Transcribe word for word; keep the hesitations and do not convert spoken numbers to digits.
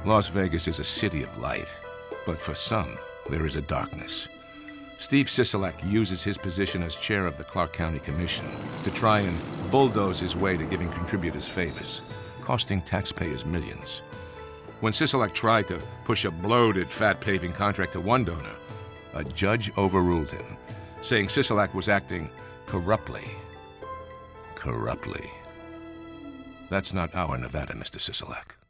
Las Vegas is a city of light, but for some, there is a darkness. Steve Sisolak uses his position as chair of the Clark County Commission to try and bulldoze his way to giving contributors favors, costing taxpayers millions. When Sisolak tried to push a bloated, fat paving contract to one donor, a judge overruled him, saying Sisolak was acting corruptly. Corruptly. That's not our Nevada, Mister Sisolak.